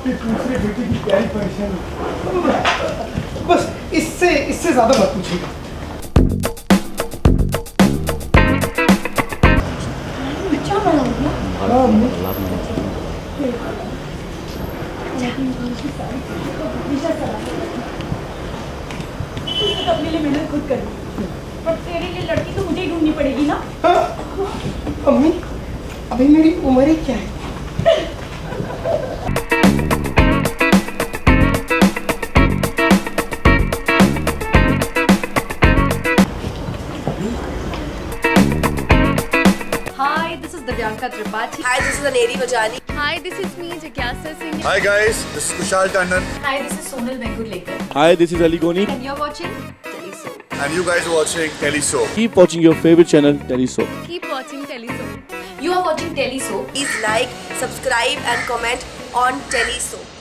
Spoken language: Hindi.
अपने दूसरे बेटे की प्यारी परेशानी, बस इससे ज्यादा मत पूछिएगा। क्या बना अपने लिए मेहनत खुद करनी, पर तेरे लिए लड़की तो मुझे ही ढूंढनी पड़ेगी ना। अम्मी, अभी मेरी उम्र ही क्या है? Hi, this is Divyanka Tripathi. Hi, this is Aneri Vajani. Hi, this is me, Jagyasa Singh. Hi guys, this is Kushal Tandon. Hi, this is Sonal Mengurlekar. Hi, this is Ali Goni. And you're watching Telly SAB. And you guys are watching Telly SAB. Keep watching your favorite channel, Telly SAB. Keep watching Telly SAB. You are watching Telly SAB. Please like, subscribe and comment on Telly SAB.